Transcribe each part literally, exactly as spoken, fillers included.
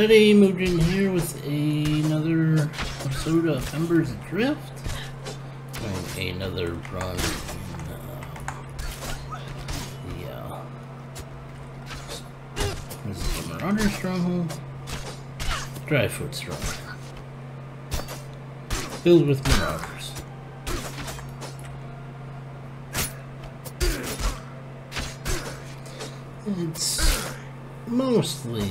everybody, Mujin here with another episode of Embers Adrift. Doing another run in uh, the uh, this is the Marauder Stronghold. Dryfoot Stronghold. Filled with Marauders. It's mostly,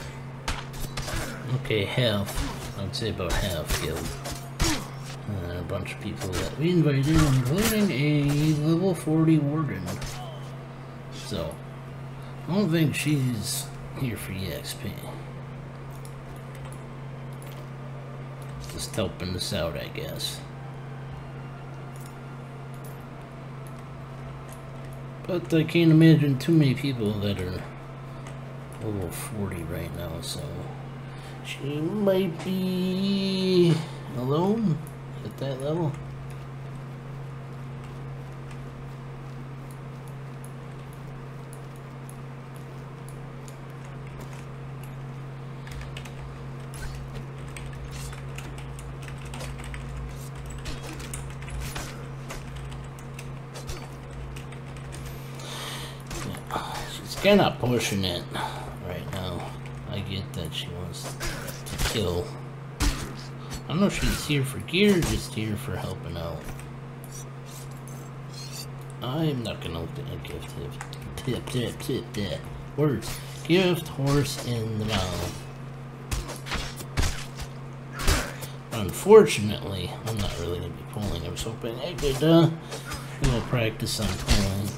okay, half, I'd say about half guild. Uh, a bunch of people that we invited, including a level forty warden. So, I don't think she's here for E X P. Just helping us out, I guess. But I can't imagine too many people that are level forty right now, so she might be alone at that level. Kind of pushing it right now. I get that she wants to kill. I don't know if she's here for gear or just here for helping out. I'm not gonna look at a gift tip, tip, tip, tip, tip. Words. Gift, horse in the mouth. Unfortunately, I'm not really gonna be pulling. I was hoping I could uh, do a little practice on pulling.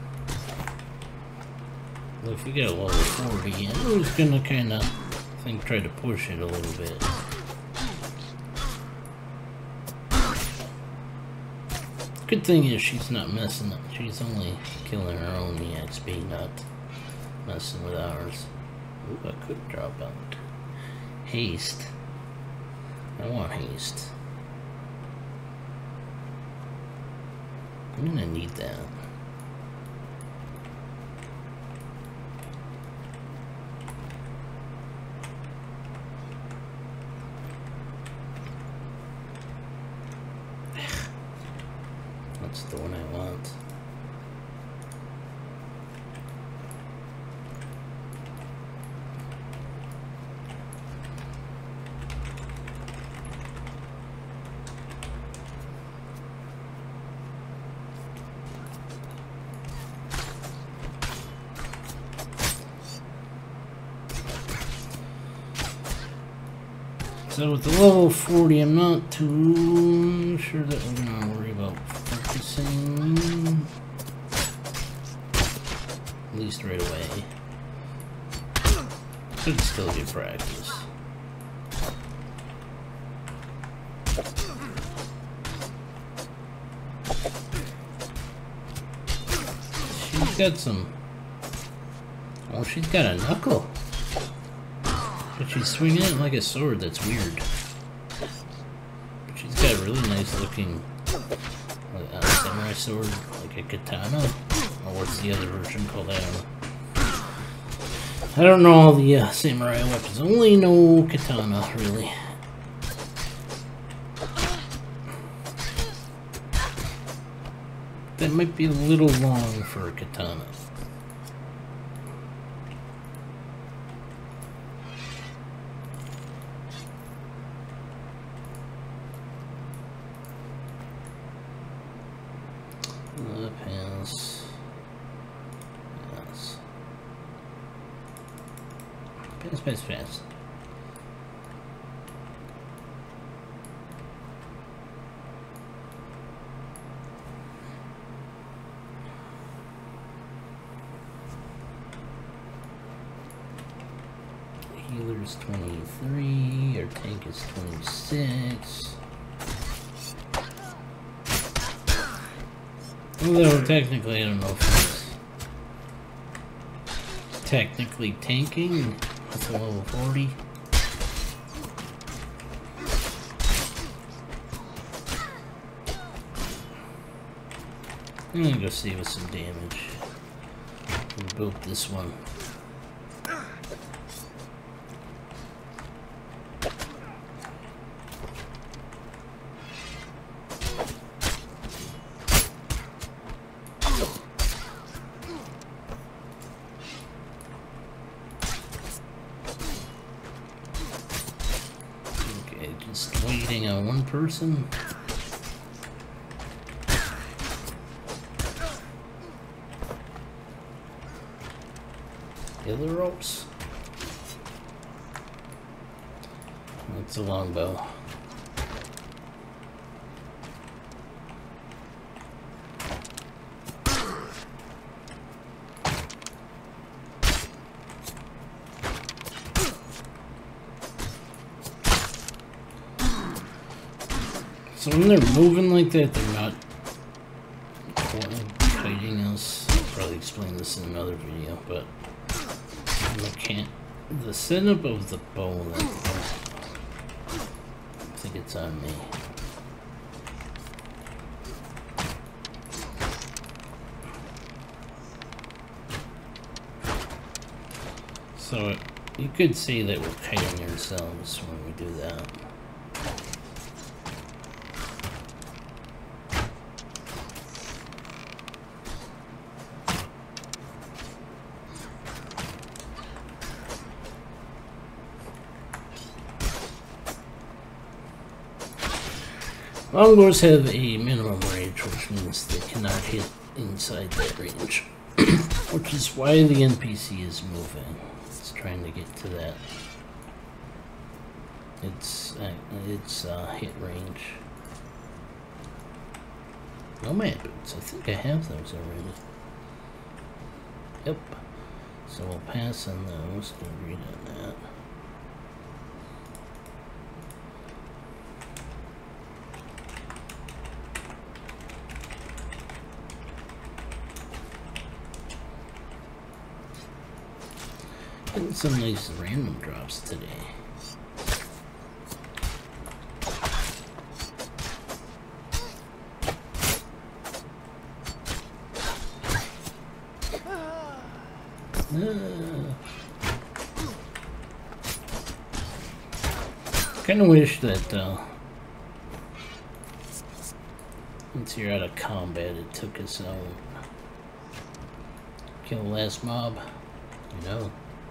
If we get a level forty, I was gonna kind of think try to push it a little bit. Good thing is she's not messing up. She's only killing her own E X P, not messing with ours. Ooh, I could drop out. Haste. I want haste. I'm gonna need that. That's the one I want. So with the level forty, I'm not too sure that we're gonna worry about focusing, at least right away. Could still get practice. She's got some. Oh, she's got a knuckle. But she's swinging it like a sword, that's weird. But she's got a really nice looking uh, samurai sword, like a katana. Or what's the other version called? I don't know. I don't know all the uh, samurai weapons. Only know katana, really. That might be a little long for a katana. Uh, pass. Pass. Pass, pass, pass. Healer's twenty-three, our tank is twenty-six. Although, technically, I don't know if it's technically tanking. That's a level forty. I'm gonna go save us some damage. We built this one. person. The other ropes. That's a longbow. So when they're moving like that, they're not fighting us. I'll probably explain this in another video, but I can't. The setup of the bow, that, I think it's on me. So it, you could see that we're kiting ourselves when we do that. Longbows have a minimum range, which means they cannot hit inside that range. Which is why the N P C is moving. It's trying to get to that. It's uh, it's uh, hit range. Nomad boots. I think I have those already. Yep. So we'll pass on those. Don't read on that. Getting some nice random drops today. Uh, kind of wish that uh, once you're out of combat, it took us out. Kill the last mob, you know.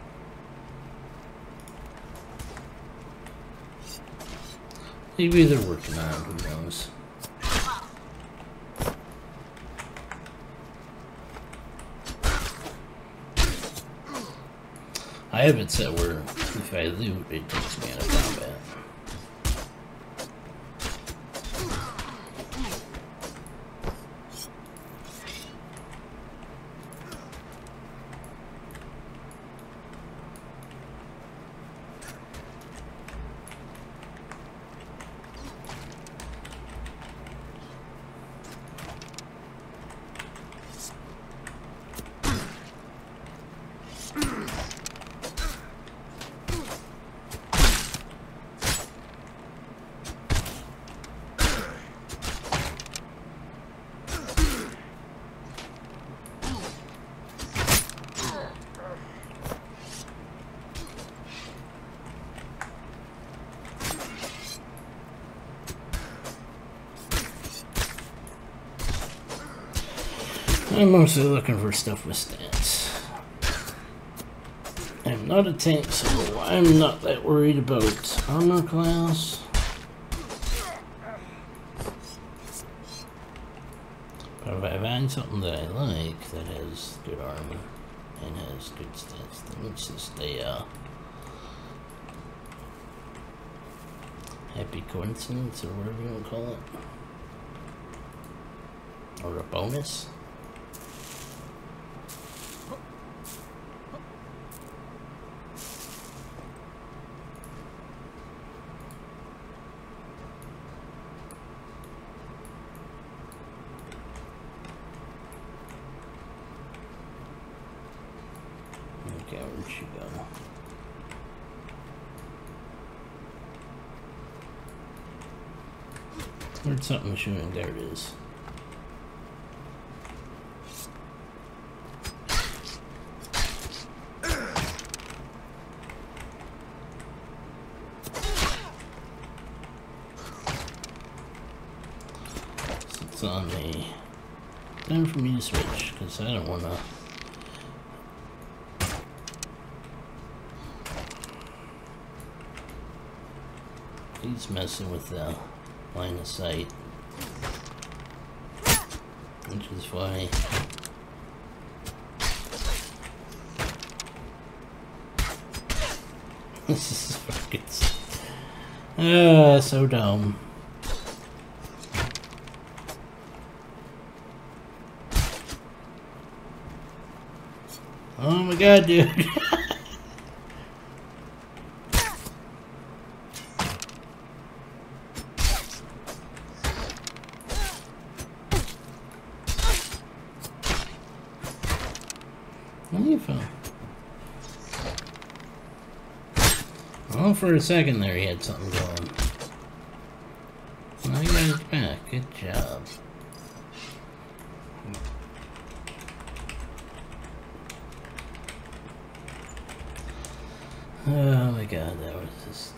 Maybe they're working on it, who knows. I have it set where if I loot, it takes me out of combat. I'm mostly looking for stuff with stats. I'm not a tank, so I'm not that worried about armor class. But if I find something that I like that has good armor and has good stats, then it's just a uh, happy coincidence, or whatever you want to call it. Or a bonus. Okay, where'd she go? Heard something shooting. There it is. So it's on me. Time for me to switch, because I don't want to. He's messing with the line of sight. Which is funny. This is fucking... Ah, so dumb. Oh my god, dude. What are you from? Oh, for a second there he had something going. Now he got his back. Good job. Oh my god, that was just...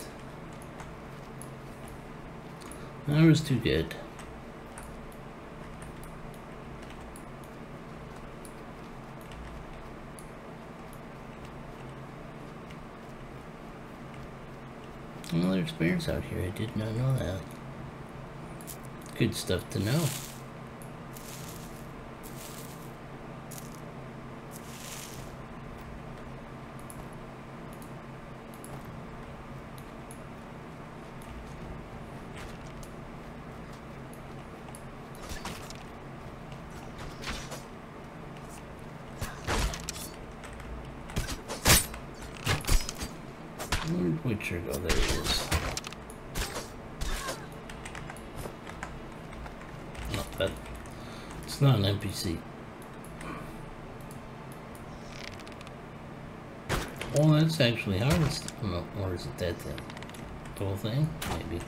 That was too good. Well, there's bears out here. I did not know that. Good stuff to know. Where'd Witcher go? There he is. No, that, it's not an N P C. Oh, that's actually harvest. No, or is it that thing? The whole thing? Maybe.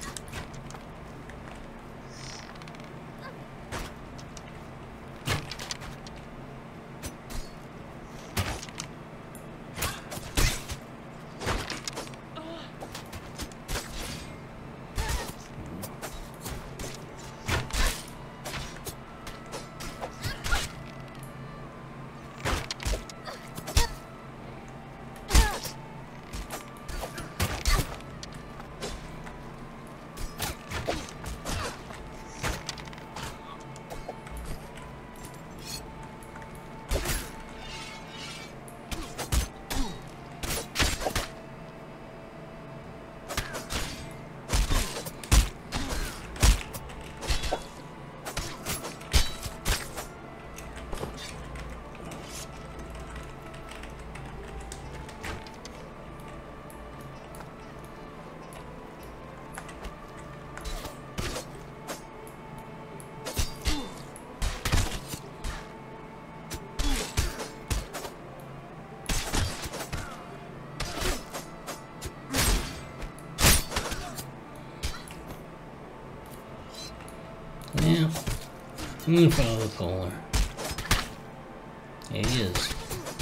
Yeah, I'm gonna follow the polar. There he is.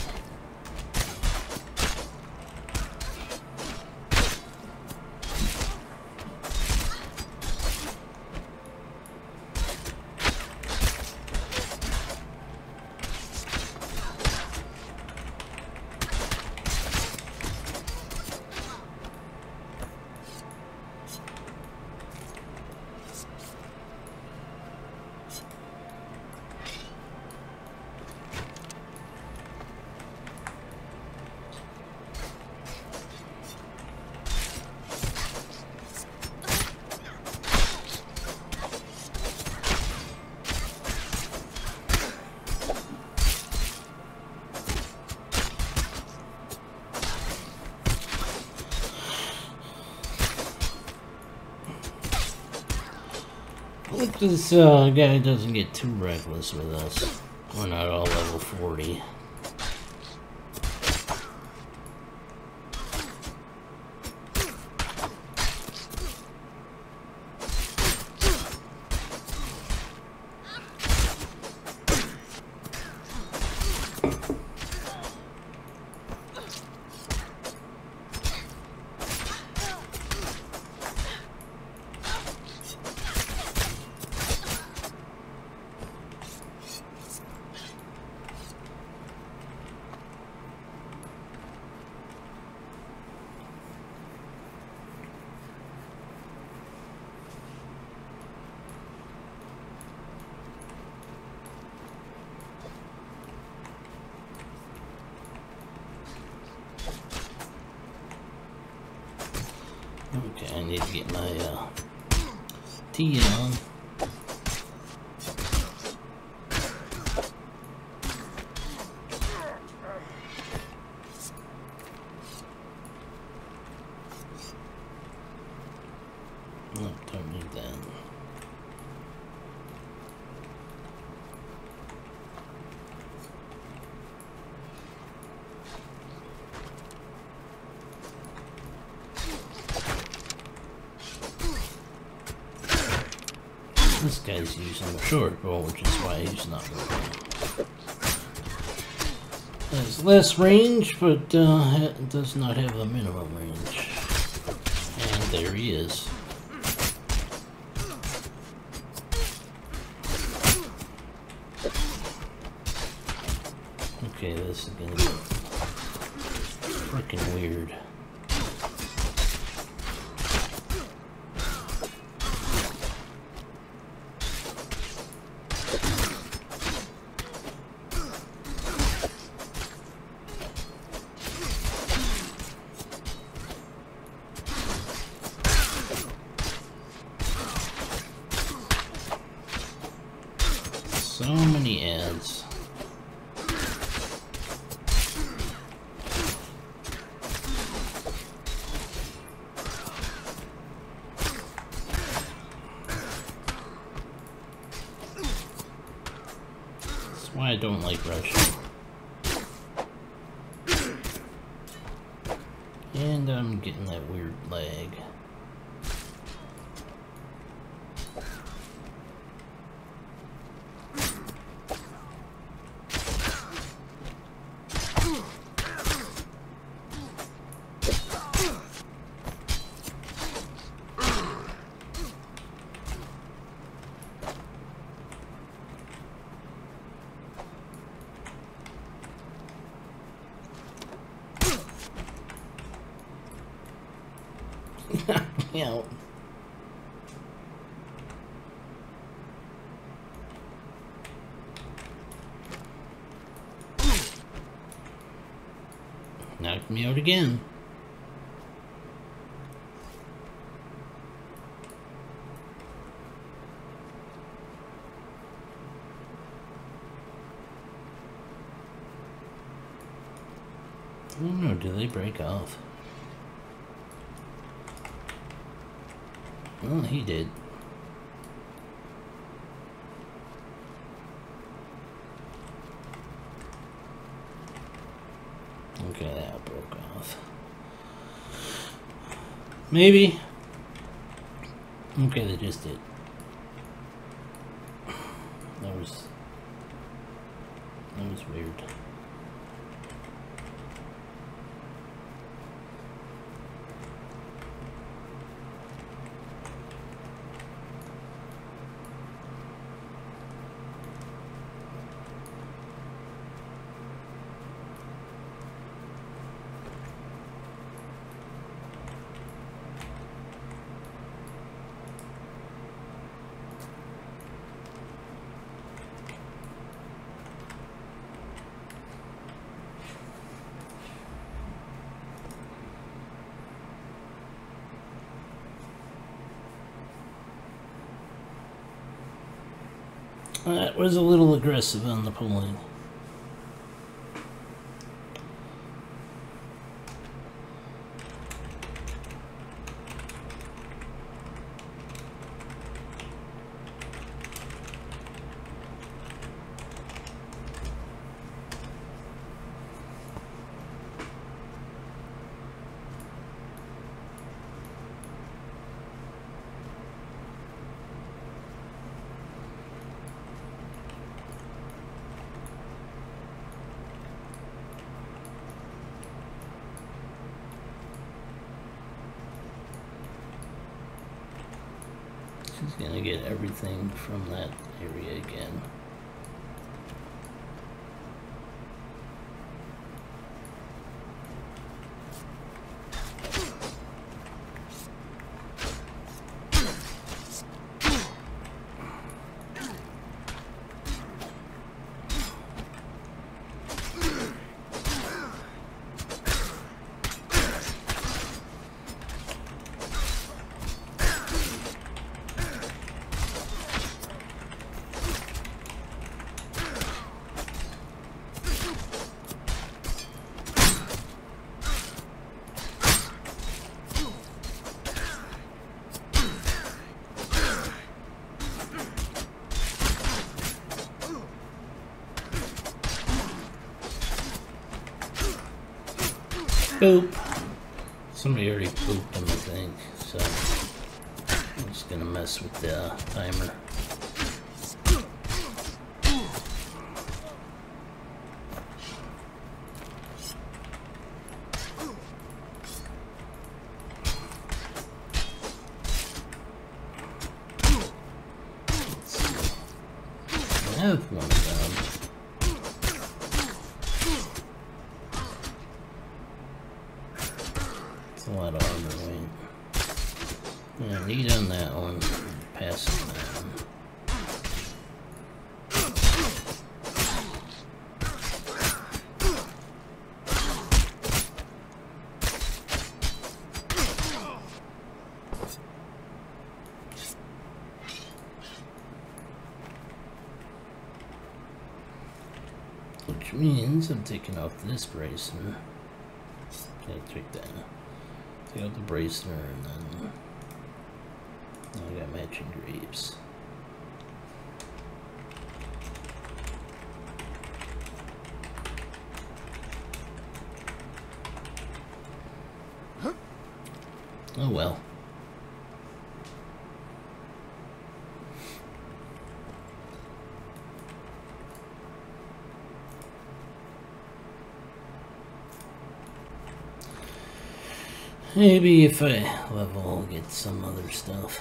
Hope this uh, guy doesn't get too reckless with us. We're not all level forty. need to get my uh, tea on. No, don't need that. This guy's using a short bow, which is why he's not working. Has less range, but uh, it does not have a minimum range. And there he is. Okay, this is gonna be freaking weird. So many ads. That's why I don't like rushing. And I'm getting that weird lag. Yeah. Knocked me out again. I don't know, do they break off? Well, he did. Okay, that broke off. Maybe. Okay, they just did. That was... That was weird. That was a little aggressive on the pulling. She's gonna get everything from that area again. Boop. Somebody already booped him, I think. So I'm just gonna mess with the uh, timer. I have one of them. It's a lot of armor weight. Yeah, need on that one. Pass on that one. Which means I'm taking off this bracer. Okay, take that. Take out the bracer and then I got matching grapes. Oh well. Maybe if I level, I'll get some other stuff.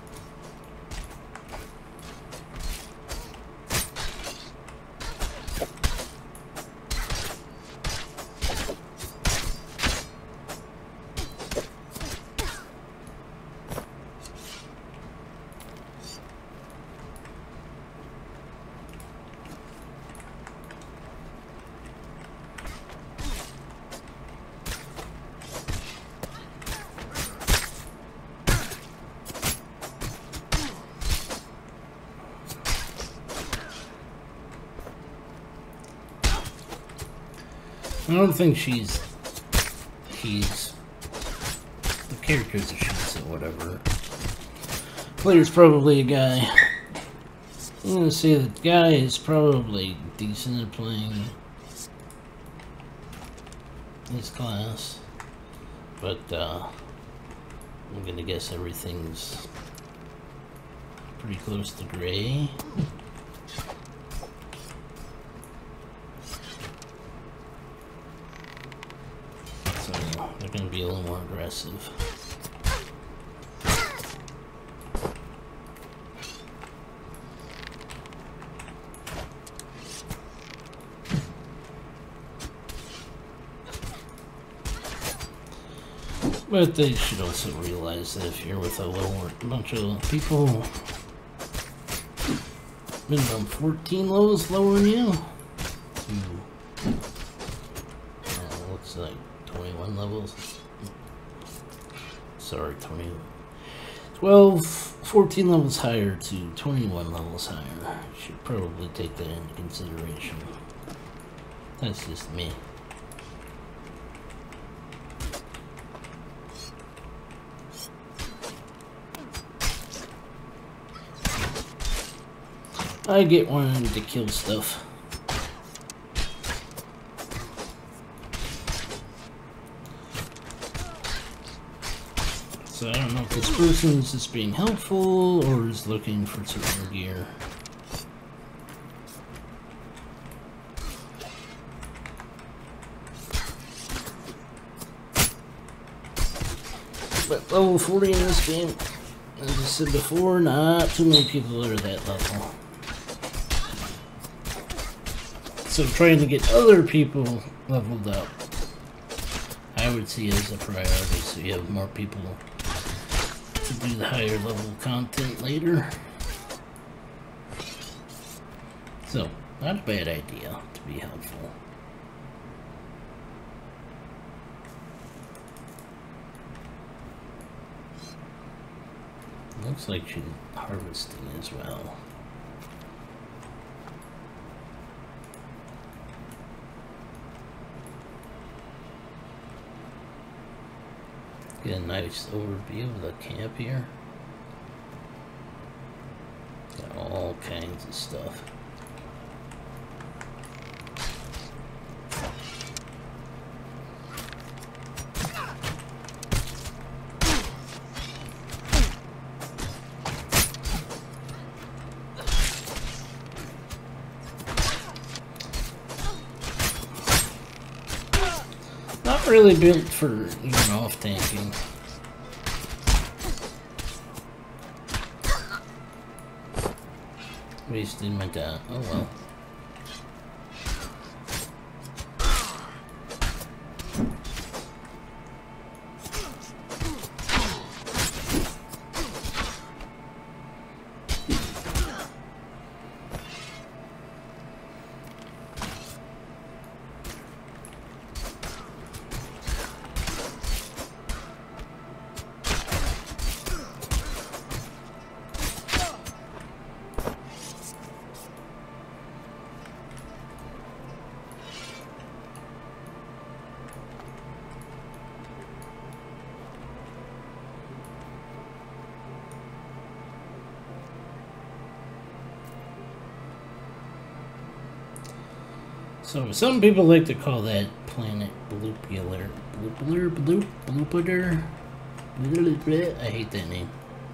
I don't think she's, she's, the characters that shoots or whatever. Player's probably a guy. I'm gonna say the guy is probably decent at playing his class, but uh, I'm gonna guess everything's pretty close to gray. They're going to be a little more aggressive. But they should also realize that if you're with a lower bunch of people, minimum fourteen levels lower than you, to, uh, looks like twenty-one levels. Sorry, twenty. twelve, fourteen levels higher to twenty-one levels higher. You should probably take that into consideration. That's just me. I get wanting to kill stuff. So I don't know if this person is just being helpful or is looking for certain gear. But level forty in this game, as I said before, not too many people are that level. So trying to get other people leveled up, I would see as a priority, so you have more people to do the higher level content later. So, not a bad idea to be helpful. Looks like she's harvesting as well. Get a nice overview of the camp here. Got all kinds of stuff. really built for even off tanking. Wasted my time. Oh well. So some people like to call that planet bloopular. Bloopular, bloop, bloopular. I hate that name.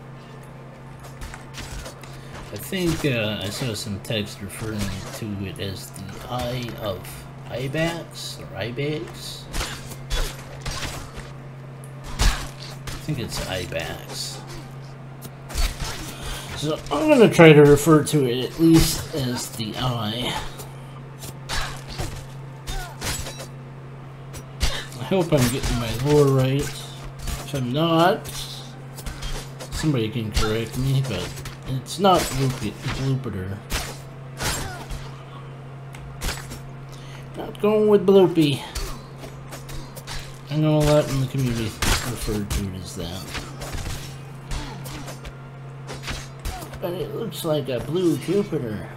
I think uh, I saw some text referring to it as the Eye of Ibex or Ibex. I think it's Ibex. So I'm gonna try to refer to it at least as the Eye. I hope I'm getting my lore right. If I'm not, somebody can correct me, but it's not Blooper. Not going with Bloopy. I know a lot in the community referred to it as that. But it looks like a blue Jupiter.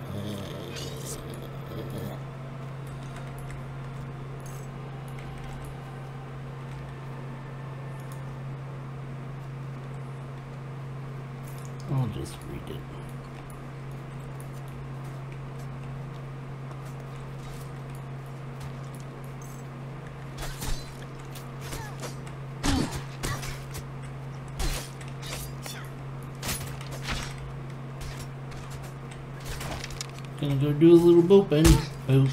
I'll just read it. Gonna go do a little booping. Boop.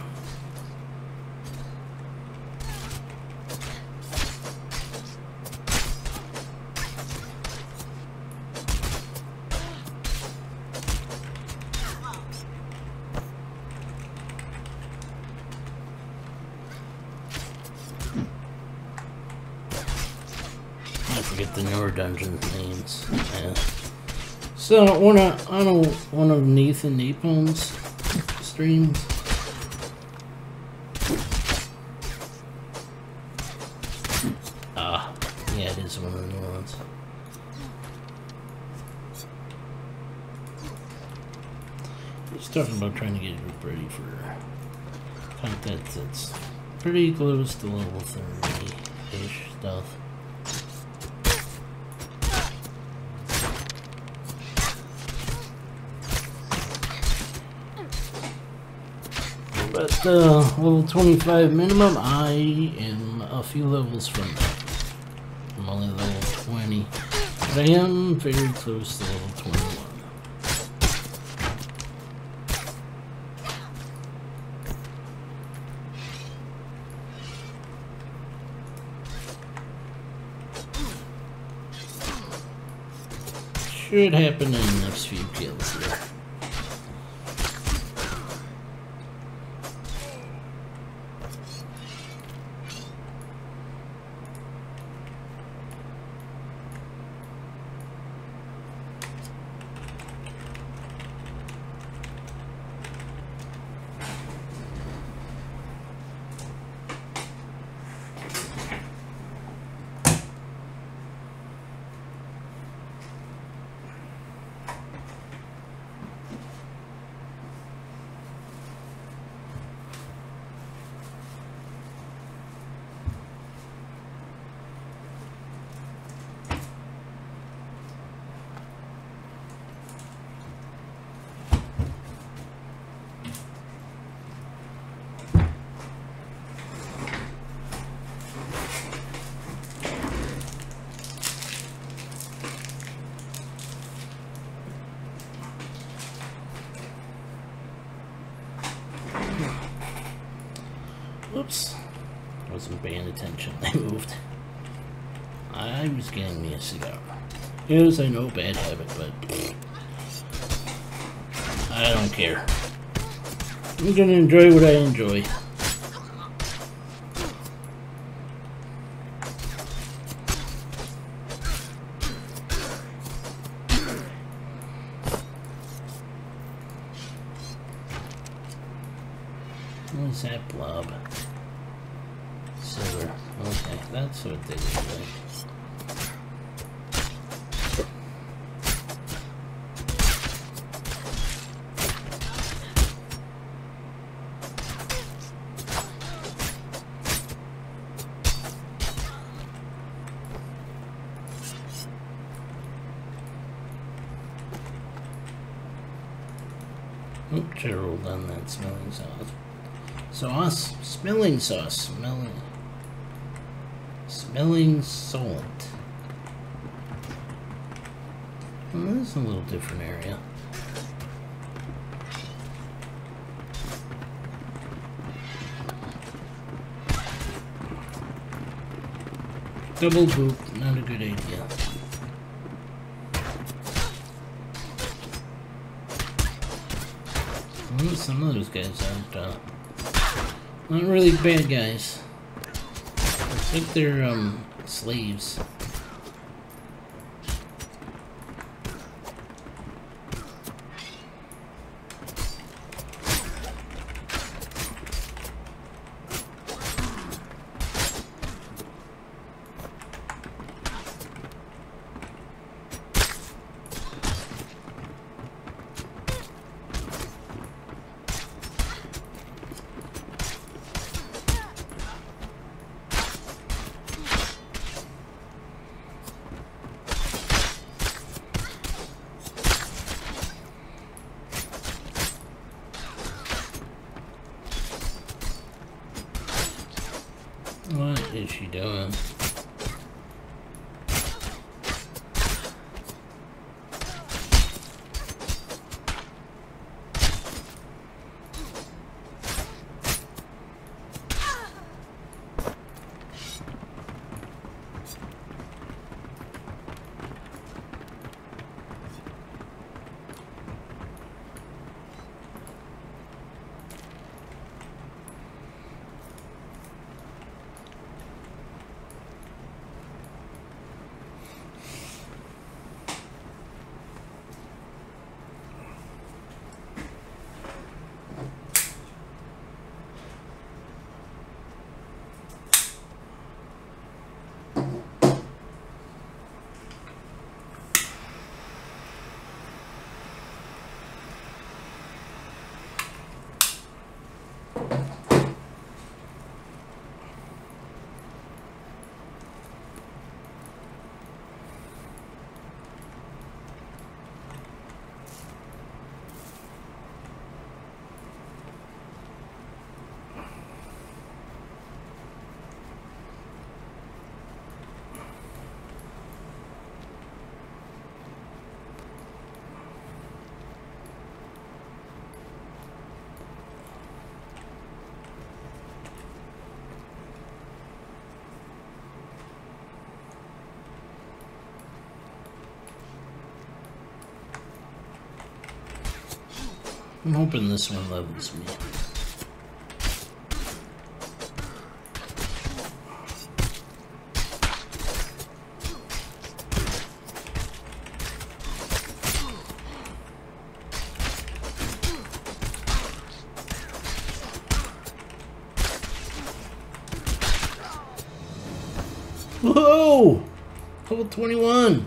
I forget the newer dungeon names. Yeah. So one of on a, one of Nathan Napon's streams, ah, yeah, it is one of the new ones. He's talking about trying to get a group ready for content that's pretty close to level thirty-ish stuff. But uh, level twenty-five minimum, I am a few levels from that. I'm only level twenty, but I am very close to level twenty-one. Should happen in the next few kills here. Oops. Wasn't paying attention. I moved. I was getting me a cigar. Yes, I know, bad habit, but I don't care. I'm gonna enjoy what I enjoy. What is that blob? Silver. Okay, that's what they look like. Oop, should have rolled on that smelling sauce. Sauce? Smelling sauce. Smelling. Smelling salt. Well, that's a little different area. Double boop, not a good idea. Well, some of those guys aren't, uh, not really bad guys. Looks like they're, um, slaves. What is she doing? I'm hoping this one levels me. Whoa! Level twenty-one!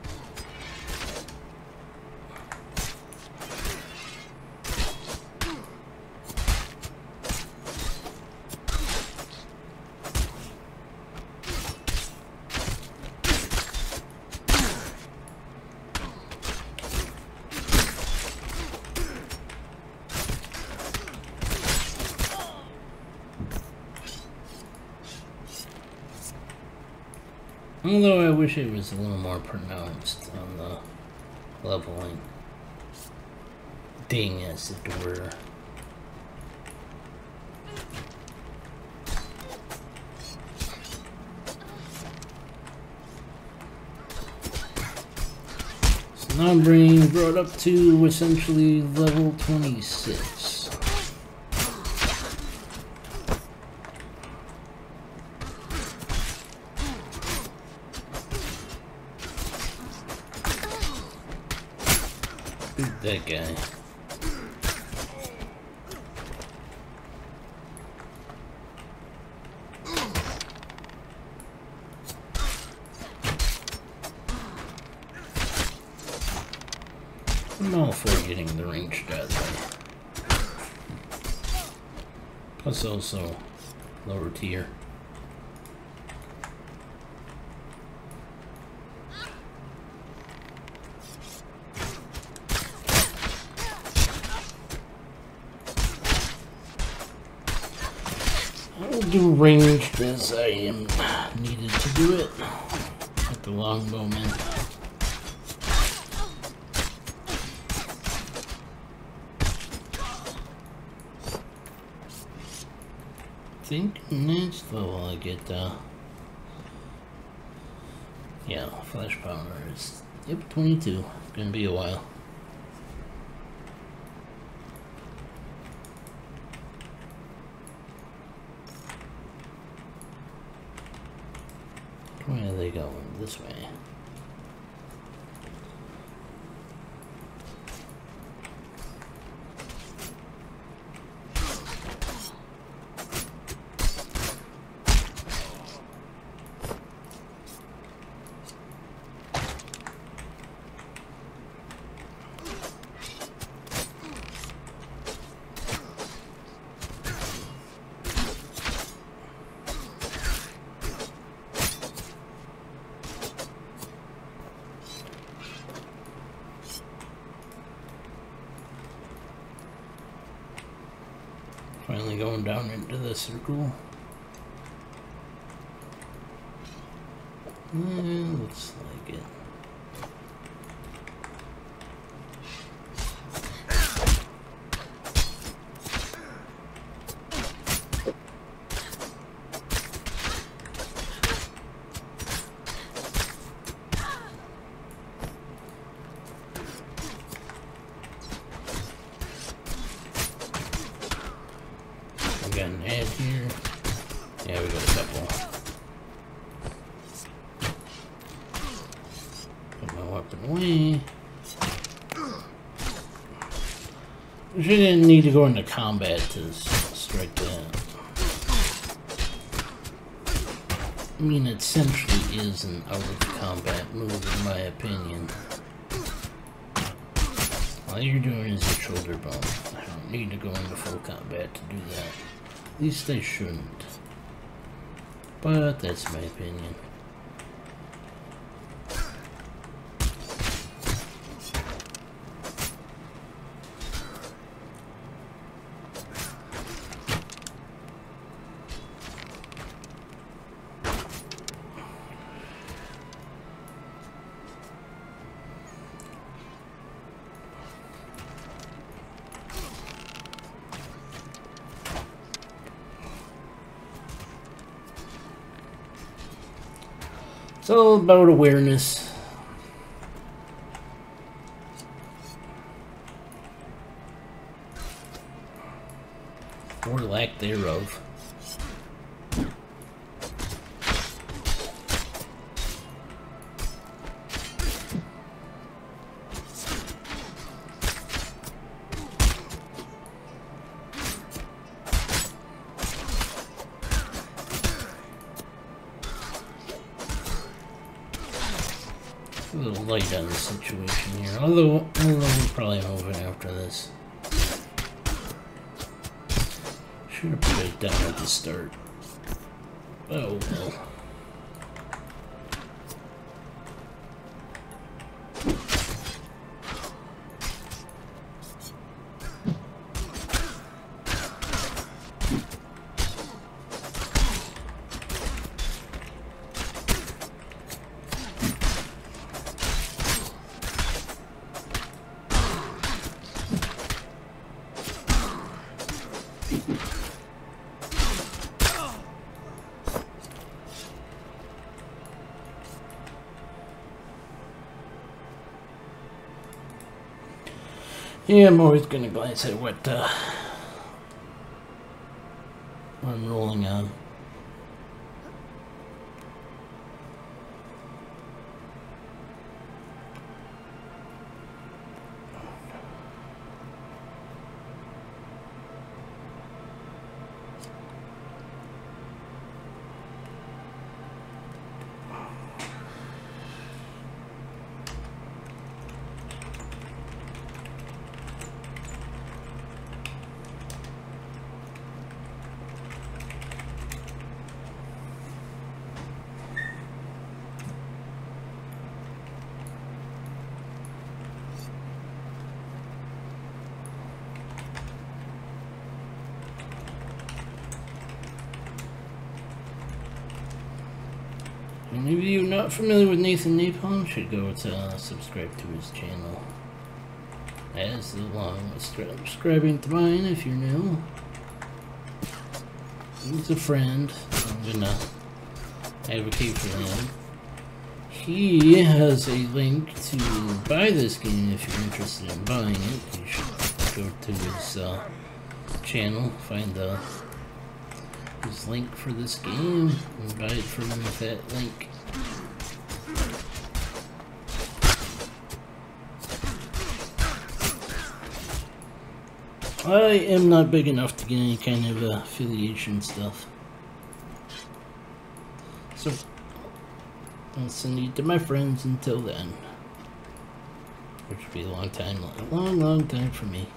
Although I wish it was a little more pronounced on the leveling. Ding, as it were. I'm being brought up to essentially level twenty-six. Beat that guy. I'm all for getting the ranged out of the way. Plus also lower tier. I will do ranged as I am needed to do it with the longbowman. I think next level I get uh yeah, flash power is yep, twenty-two. It's gonna be a while. Where are they going? This way. Finally going down into the circle. Yeah, looks like it. Got an ad here. Yeah, we got a couple. Put my weapon away. We didn't need to go into combat to strike that. I mean, it essentially is an out of combat move, in my opinion. All you're doing is a shoulder bump. I don't need to go into full combat to do that. At least I shouldn't. But that's my opinion. It's all about awareness. Or lack thereof. A little light on the situation here, although, although we're probably moving after this. Should have put it down at the start. Oh well. Yeah, I'm always gonna glance at what uh, I'm rolling on. Any of you not familiar with Nathan Napalm should go to uh, subscribe to his channel. As along with subscribing to mine if you're new. He's a friend. I'm gonna advocate for him. He has a link to buy this game if you're interested in buying it. You should go to his uh, channel, find the his link for this game and buy it from him with that link. I am not big enough to get any kind of uh, affiliation stuff. So, I'll send you to my friends until then. Which would be a long time, a long, long time for me.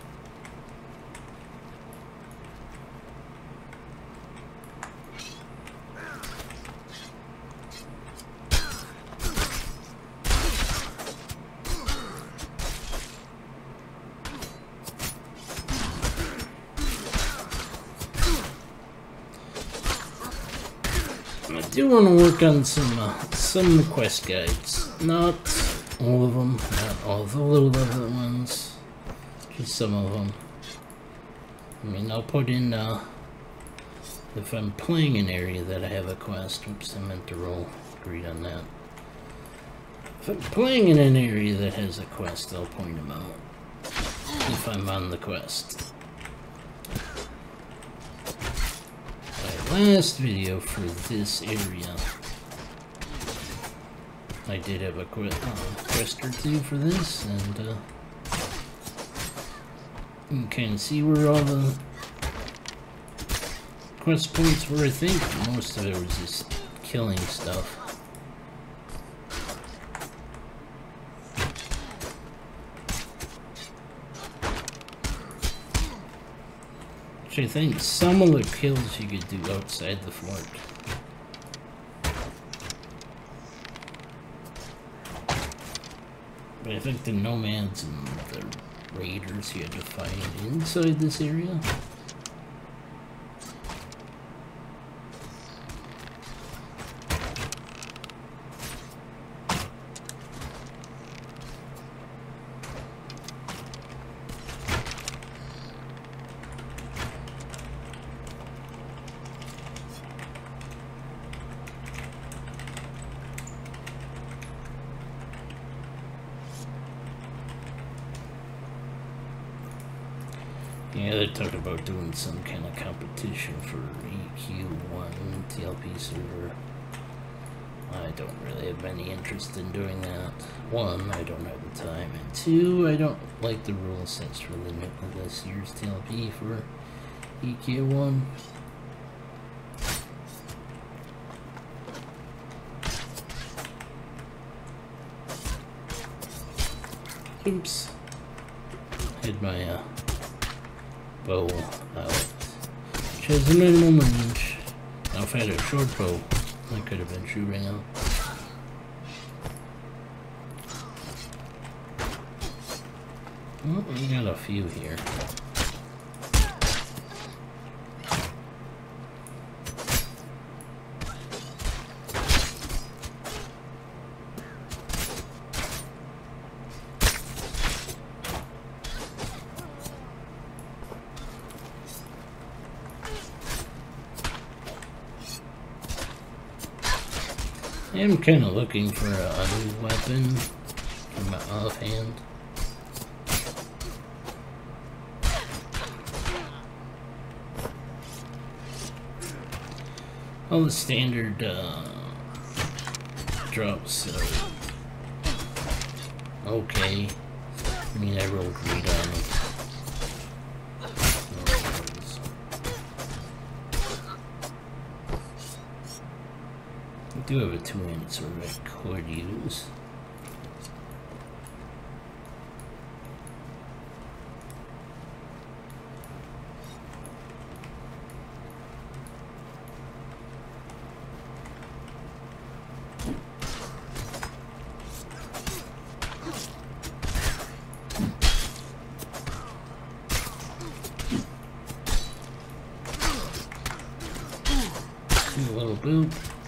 I do want to work on some uh, some quest guides. Not all of them, not all the low level ones, just some of them. I mean, I'll put in uh, if I'm playing an area that I have a quest. Oops, I meant to roll. Agreed on that. If I'm playing in an area that has a quest, I'll point them out. If I'm on the quest. Last video for this area, I did have a quest, uh, quest or two for this, and uh, you can kind of see where all the quest points were. I think most of it was just killing stuff. I think some of the kills you could do outside the fort. But I think the nomads and the raiders you had to fight inside this area. Yeah, they talked about doing some kind of competition for E Q one T L P server. I don't really have any interest in doing that. One, I don't have the time, and two, I don't like the rule sets for the this year's T L P for E Q one. Oops. Hid my uh, bow out. Which has a minimum range. Now if I had a short bow, I could have been shooting out. Well, we got a few here. I'm kind of looking for a, a new weapon for my offhand. All the standard uh, drops. So. Okay. I mean, I rolled greed on it. I do have a two-handed sword I could use. A little boot.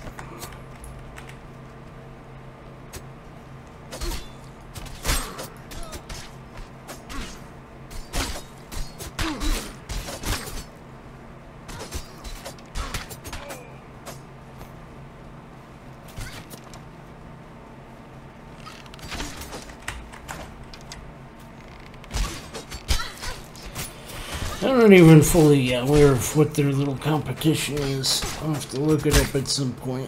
I'm not even fully aware of what their little competition is. I'll have to look it up at some point.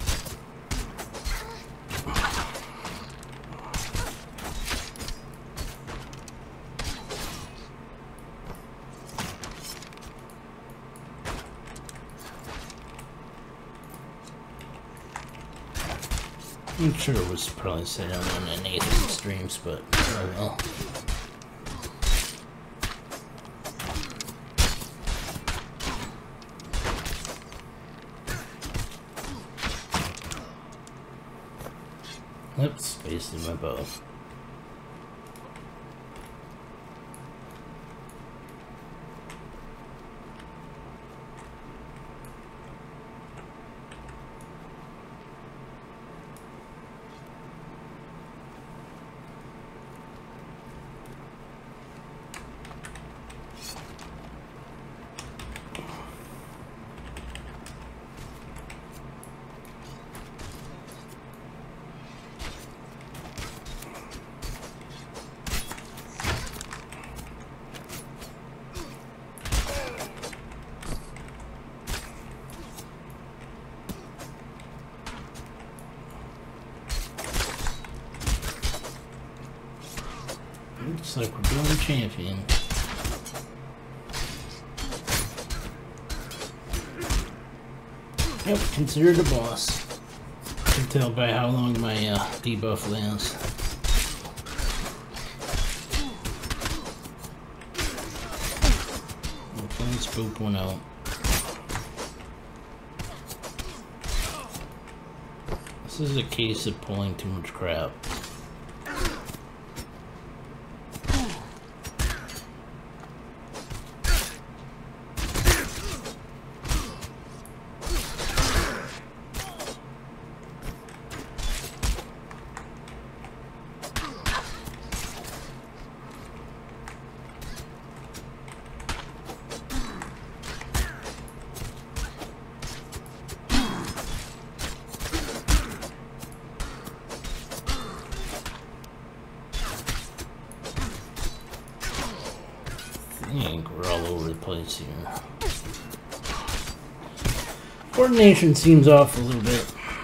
I'm sure it was probably said on one of Nathan's streams, but oh well. Oops, wasted my bow. Looks like we're doing champion. Yep, considered a boss. You can tell by how long my uh, debuff lasts. Okay, let's boop one out. This is a case of pulling too much crap. I think we're all over the place here. Coordination seems off a little bit.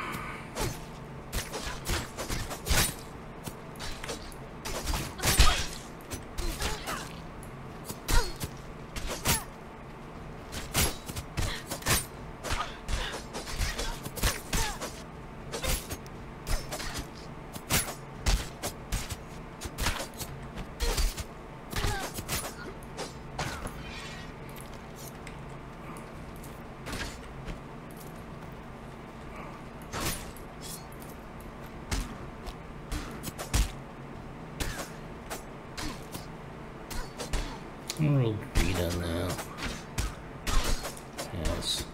I'm real greed on that. Yes.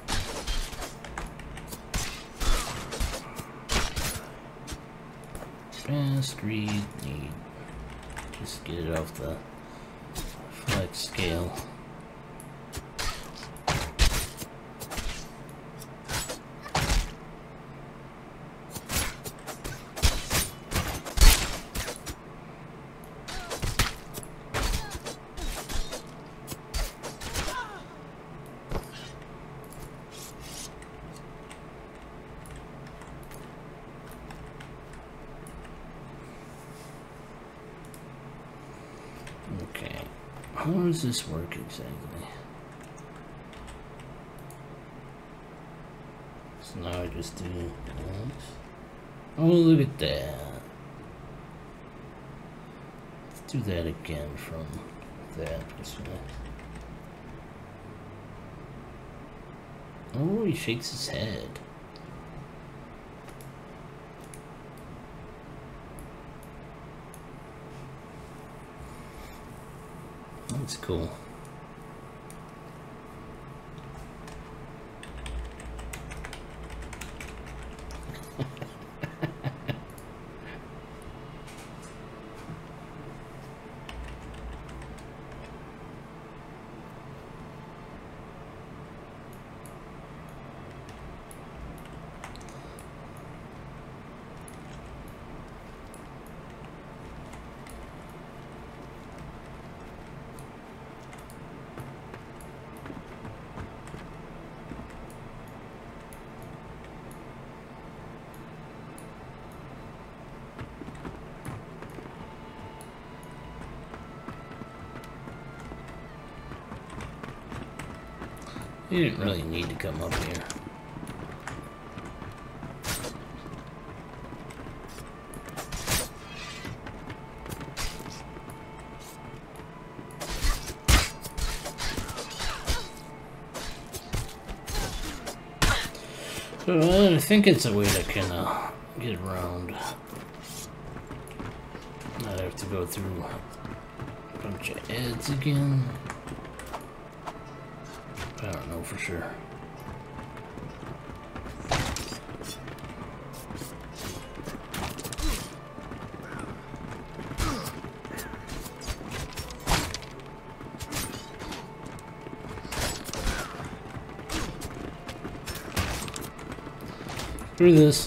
Fast read, need. Just get it off the flex scale. How does this work exactly? So now I just do this. Oh, look at that. Let's do that again from that perspective. Oh, he shakes his head. That's cool. You didn't really need to come up here. So I think it's a way to kind of get around. I'd have to go through a bunch of ads again. I don't know for sure. Through this.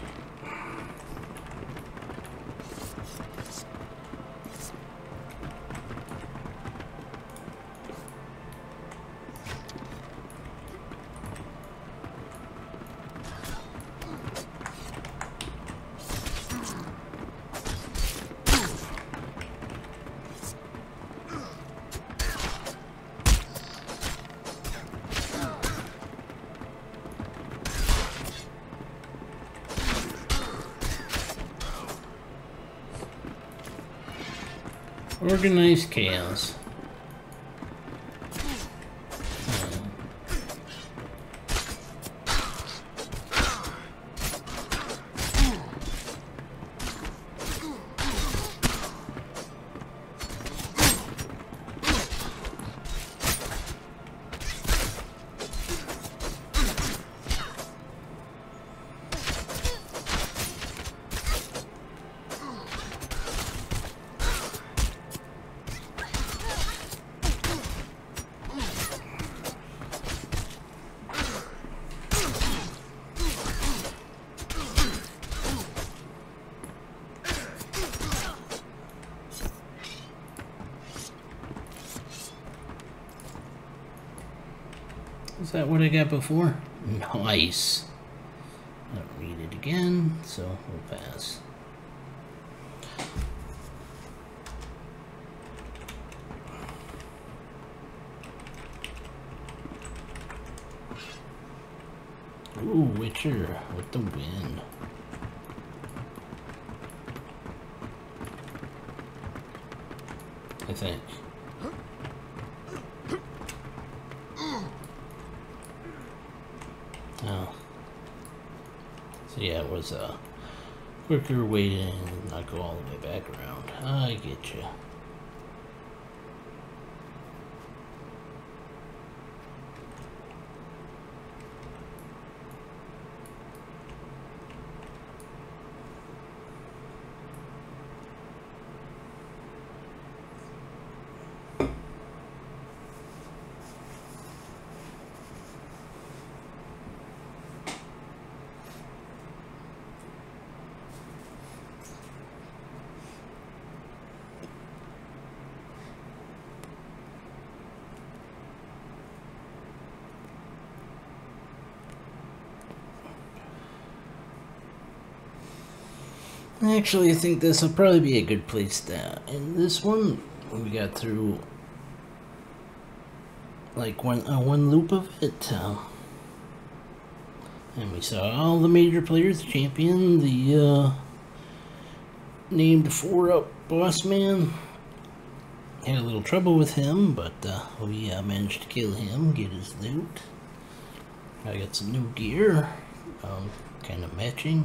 Organized chaos. Is that what I got before? Nice. I don't read it again, so we'll pass. Ooh, Witcher with the win. I think. Oh. So yeah, it was a quicker way to not go all the way back around. I get you. Actually, I think this will probably be a good place to end this one. We got through like one uh, one loop of it. Uh, and we saw all the major players, the champion, the uh, named four up boss man. Had a little trouble with him, but uh, we uh, managed to kill him, get his loot. I got some new gear, um, kind of matching.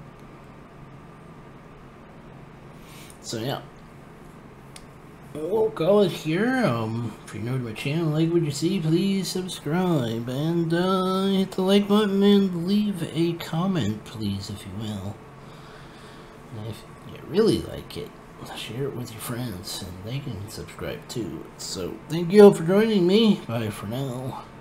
So yeah, we'll call it here. Um, if you're new to my channel, like what you see, please subscribe and uh, hit the like button and leave a comment, please, if you will. And if you really like it, share it with your friends and they can subscribe too. So thank you all for joining me. Bye for now.